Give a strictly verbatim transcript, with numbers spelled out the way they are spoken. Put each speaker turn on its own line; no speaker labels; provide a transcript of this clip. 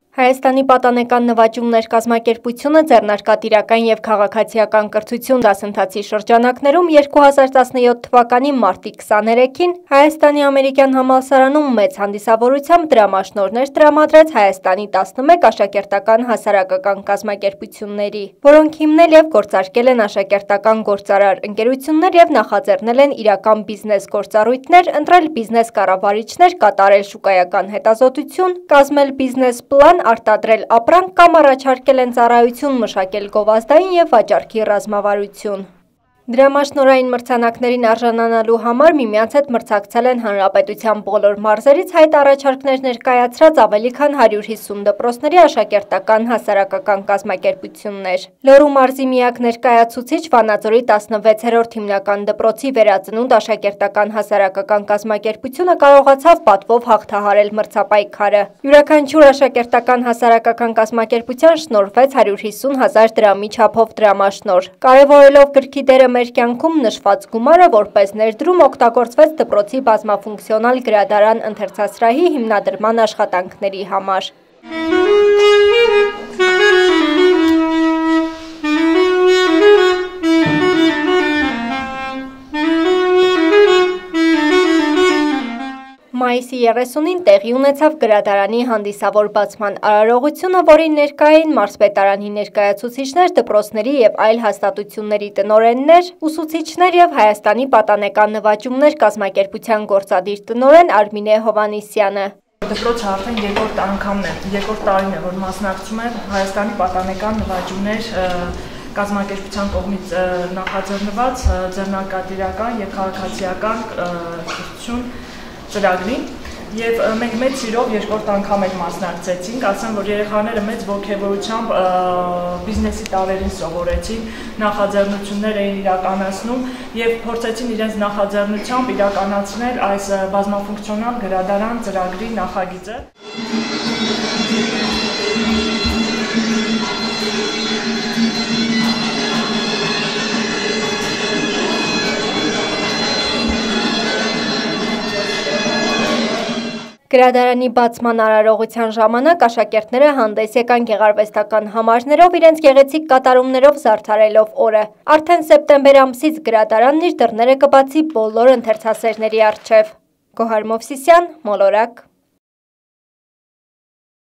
Հայաստանի պատանեկան նվաճումներ կազմակերպությունը ձեռնարկատիրական և քաղաքացիական կրթություն դասընթացի շրջանակներում երկու հազար տասնյոթ թվականի մարտի քսաներեքին Հայաստանի ամերիկյան համալսարանում մեծ հանդիսավորությամբ դրամաշնորհներ տրամադրեց Հայաստանի տասնմեկ աշակերտական հասարակական կազմակերպությունների, որոնք հիմնել և գործարկել են աշակերտական գործարար ընկերություններ և նախաձեռնել են իրական բիզնես գործառույթներ, ընտրել բիզնես կառավարիչներ, կատարել շուկայական հետազոտություն, կազմել բիզնես պլան, արտադրել ապրանք կամ առաջարկել են ծառայություն, մշակել գովազդային և վաճառքի ռազմավարություն։ Դրամաշնորհային մրցանակներին արժանանալու համար միմյանց հետ մրցակցել են հանրապետության բոլոր մարզերից հայտ առաջարկներ ներկայացրած ավելի քան հարյուր հիսուն դպրոցների աշակերտական հասարակական կազմակերպություններ։ Լոռու մարզի միակ ներկայացուցիչ Վանաձորի տասնվեցերորդ հիմնական դպրոցի վերածնունդ աշակերտական հասարակական կազմակերպությունը կարողացավ պատվով հաղթահարել մրցապայքարը։ Յուրաքանչյուր աշակերտական հասարակական կազմակերպության շնորհվեց հարյուր հիսուն հազար դրամի չափով դրամաշնորհ։ Կարևորելով գրքի դերը մեր կյանքում, նշված գումարը որպես ներդրում օգտագործվեց դպրոցի բազմաֆունկցիոնալ գրադարան ընթերցասրահի հիմնադրման աշխատանքների համար։ Մայիսի երեսունին տեղի ունեցավ գրադարանի հանդիսավոր բացման արարողությունը, որին ներկա էին մարզպետարանի ներկայացուցիչներ, դպրոցների և այլ հաստատությունների տնօրեններ, ուսուցիչներ և Հայաստանի պատանեկան նվաճումներ կազմակերպության գործադիր տնօրեն Արմինե Հովհաննիսյանը։
Դպրոցը արդեն երկրորդ անգամն է, երկրորդ տարին է, որ մասնակցում է Հայաստանի պատանեկան նվաճումներ կազմակերպության կողմից նախաձեռնված ձեռնարկատիրական և քաղաքացիական կրթություն ծրագրին, և մենք մեծ սիրով երկրորդ անգամ էլ մասնակցեցինք, ասեմ, որ երեխաները մեծ ոգևորությամբ բիզնեսի տարրերին սովորեցին, նախաձեռնություններ էին իրականացնում և փորձեցին իրենց նախաձեռնությամբ իրականացնել այս բազմաֆունկցիոնալ գրադարան ծրագրի նախագիծը։
Գրադարանի բացման արարողության ժամանակ աշակերտները հանդես եկան գեղարվեստական համարներով, իրենց գեղեցիկ կատարումներով զարդարելով օրը։ Արդեն սեպտեմբեր ամսից գրադարանն իր դռները կբացի բոլոր ընթերցասերների առջև։ Գոհար Մովսիսյան, Մոլորակ։